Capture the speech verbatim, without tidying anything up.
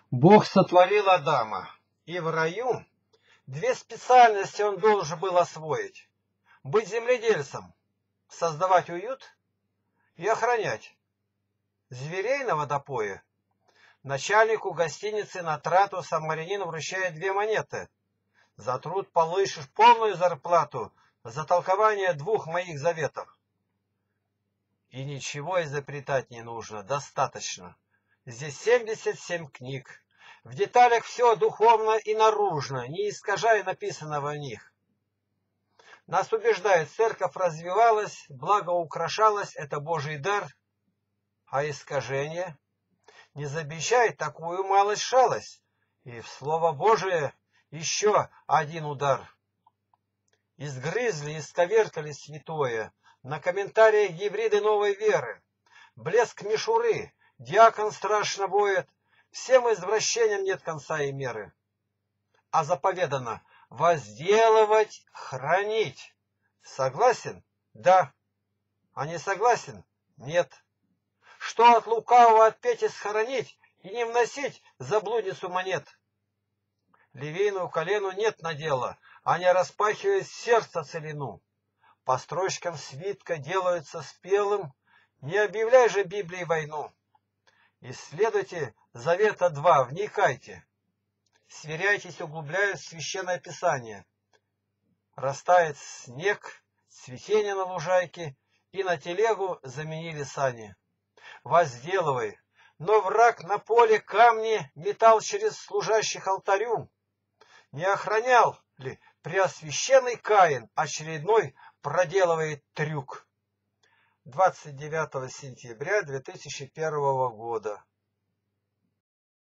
Бог сотворил Адама, и в раю две специальности он должен был освоить. Быть земледельцем, создавать уют и охранять. Зверей на водопое. Начальнику гостиницы на трату самарянин вручает две монеты. За труд получишь полную зарплату, за толкование двух моих заветов. И ничего изобретать не нужно, достаточно. Здесь семьдесят семь книг. В деталях все духовно и наружно, не искажая написанного в них. Нас убеждает, церковь развивалась, благоукрашалась, это Божий дар. А искажение? Не забещай такую малость шалость. И в Слово Божие еще один удар. Изгрызли, исковеркали святое, на комментариях гибриды новой веры. Блеск мишуры, диакон страшно воет, всем извращениям нет конца и меры. А заповедано возделывать, хранить. Согласен? Да. А не согласен? Нет. Что от лукавого отпеть и схоронить, и не вносить за блудницу монет? Левейному колену нет надела, а не распахивает сердце целину. По строчкам свитка делаются спелым, не объявляй же Библии войну. Исследуйте Завета два, вникайте. Сверяйтесь, углубляясь в Священное Писание. Растает снег, цветение на лужайке, и на телегу заменили сани. Возделывай, но враг на поле камни метал через служащих алтарю. Не охранял ли преосвященный Каин очередной проделывает трюк? двадцать девятого сентября две тысячи первого года.